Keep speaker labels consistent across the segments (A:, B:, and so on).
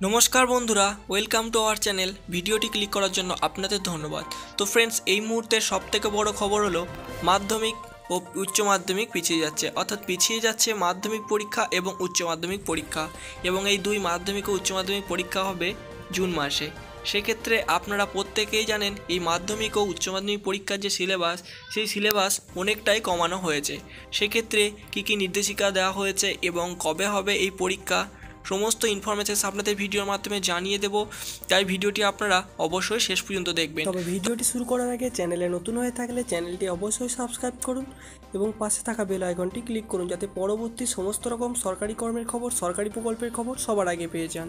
A: নমস্কার বন্ধুরা, welcome to our channel. ভিডিওটি ক্লিক করার জন্য আপনাদের ধন্যবাদ। তো ফ্রেন্ডস, এই মুহূর্তের সবথেকে বড় খবর হলো মাধ্যমিক ও উচ্চ মাধ্যমিক পিছিয়ে যাচ্ছে, অর্থাৎ পিছিয়ে যাচ্ছে মাধ্যমিক পরীক্ষা এবং উচ্চ মাধ্যমিক পরীক্ষা। এবং এই দুই মাধ্যমিক ও উচ্চ মাধ্যমিক পরীক্ষা হবে জুন মাসে। সেক্ষেত্রে আপনারা প্রত্যেকেই জানেন এই মাধ্যমিক ও উচ্চ মাধ্যমিক পরীক্ষার যে সিলেবাস, সেই সিলেবাস অনেকটাই কমানো হয়েছে। সেক্ষেত্রে কী কী নির্দেশিকা দেওয়া হয়েছে এবং কবে হবে এই পরীক্ষা, সমস্ত ইনফরমেশন আপনাদের ভিডিওর মাধ্যমে জানিয়ে দেব। তাই ভিডিওটি আপনারা অবশ্যই শেষ পর্যন্ত দেখবেন।
B: তবে ভিডিওটি শুরু করার আগে চ্যানেলে নতুন হয়ে থাকলে চ্যানেলটি অবশ্যই সাবস্ক্রাইব করুন এবং পাশে থাকা বেল আইকনটি ক্লিক করুন, যাতে পরবর্তী সমস্ত রকম সরকারি কর্মের খবর, সরকারি প্রকল্পের খবর সবার আগে পেয়ে যান।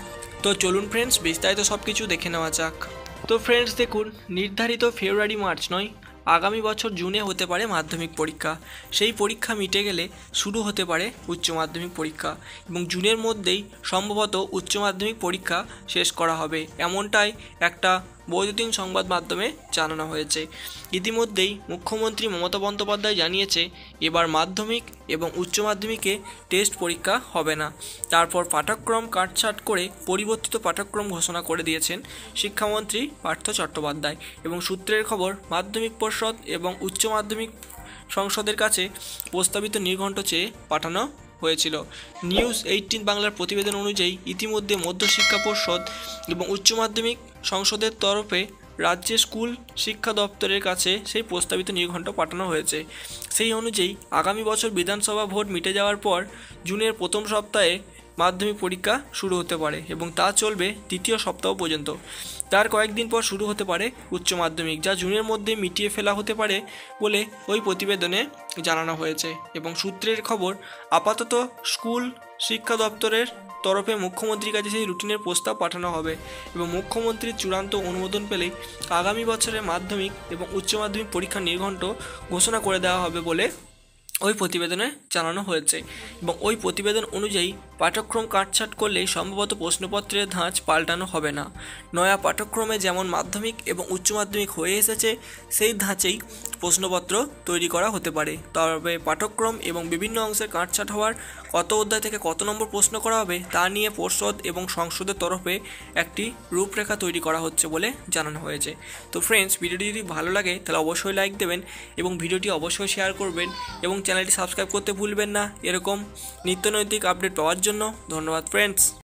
A: তো চলুন ফ্রেন্ডস, বিস্তারিত সব কিছু দেখে নেওয়া যাক। তো ফ্রেন্ডস দেখুন, নির্ধারিত ফেব্রুয়ারি মার্চ নয়, আগামী বছর জুনে হতে পারে মাধ্যমিক পরীক্ষা। সেই পরীক্ষা মিটে গেলে শুরু হতে পারে উচ্চ মাধ্যমিক পরীক্ষা এবং জুনের মধ্যেই সম্ভবত উচ্চ মাধ্যমিক পরীক্ষা শেষ করা হবে, এমনটাই একটা বৈদ্যুতিন সংবাদ মাধ্যমে জানানো হয়েছে। ইতিমধ্যেই মুখ্যমন্ত্রী মমতা বন্দ্যোপাধ্যায় জানিয়েছে এবার মাধ্যমিক এবং উচ্চ মাধ্যমিকে টেস্ট পরীক্ষা হবে না। তারপর পাঠ্যক্রম কাটছাঁট করে পরিবর্তিত পাঠ্যক্রম ঘোষণা করে দিয়েছেন শিক্ষামন্ত্রী পার্থ চট্টোপাধ্যায়। এবং সূত্রের খবর, মাধ্যমিক পর্ষদ এবং উচ্চ মাধ্যমিক সংসদের কাছে প্রস্তাবিত নির্ঘণ্ট চেয়ে পাঠানো হয়েছিল। নিউজ 18 বাংলার প্রতিবেদন অনুযায়ী ইতিমধ্যে মধ্যশিক্ষা পর্ষদ এবং উচ্চ মাধ্যমিক সংসদের তরফে রাজ্যের স্কুল শিক্ষা দপ্তরের কাছে সেই প্রস্তাবিত নির্ঘণ্ট পাঠানো হয়েছে। সেই অনুযায়ী আগামী বছর বিধানসভা ভোট মিটে যাওয়ার পর জুনের প্রথম সপ্তাহে মাধ্যমিক পরীক্ষা শুরু হতে পারে এবং তা চলবে দ্বিতীয় সপ্তাহ পর্যন্ত। তার কয়েকদিন পর শুরু হতে পারে উচ্চ মাধ্যমিক, যা জুনের মধ্যে মিটিয়ে ফেলা হতে পারে বলে ওই প্রতিবেদনে জানানো হয়েছে। এবং সূত্রের খবর, আপাতত স্কুল শিক্ষা দপ্তরের তরফে মুখ্যমন্ত্রীর কাছে সেই রুটিনের প্রস্তাব পাঠানো হবে এবং মুখ্যমন্ত্রীর চূড়ান্ত অনুমোদন পেলেই আগামী বছরের মাধ্যমিক এবং উচ্চ মাধ্যমিক পরীক্ষার নির্ঘণ্ট ঘোষণা করে দেওয়া হবে বলে ওই প্রতিবেদনে জানানো হয়েছে। এবং ওই প্রতিবেদন অনুযায়ী পাঠ্যক্রম কাটছাঁট করলেই সম্ভবত প্রশ্নপত্রের ধাঁচ পাল্টানো হবে না। নয়া পাঠ্যক্রমে যেমন মাধ্যমিক এবং উচ্চ মাধ্যমিক হয়ে এসেছে, সেই ধাঁচেই প্রশ্নপত্র তৈরি করা হতে পারে। তবে পাঠ্যক্রম এবং বিভিন্ন অংশের কাটছাঁট হওয়ার, কত অধ্যায় থেকে কত নম্বর প্রশ্ন করা হবে তা নিয়ে পর্ষদ এবং সংসদের তরফে একটি রূপরেখা তৈরি করা হচ্ছে বলে জানানো হয়েছে। তো ফ্রেন্ডস, ভিডিওটি যদি ভালো লাগে তাহলে অবশ্যই লাইক দেবেন এবং ভিডিওটি অবশ্যই শেয়ার করবেন এবং চ্যানেলটি সাবস্ক্রাইব করতে ভুলবেন না এরকম নিত্যনৈতিক আপডেট পাওয়ার জন্য। ধন্যবাদ ফ্রেন্ডস।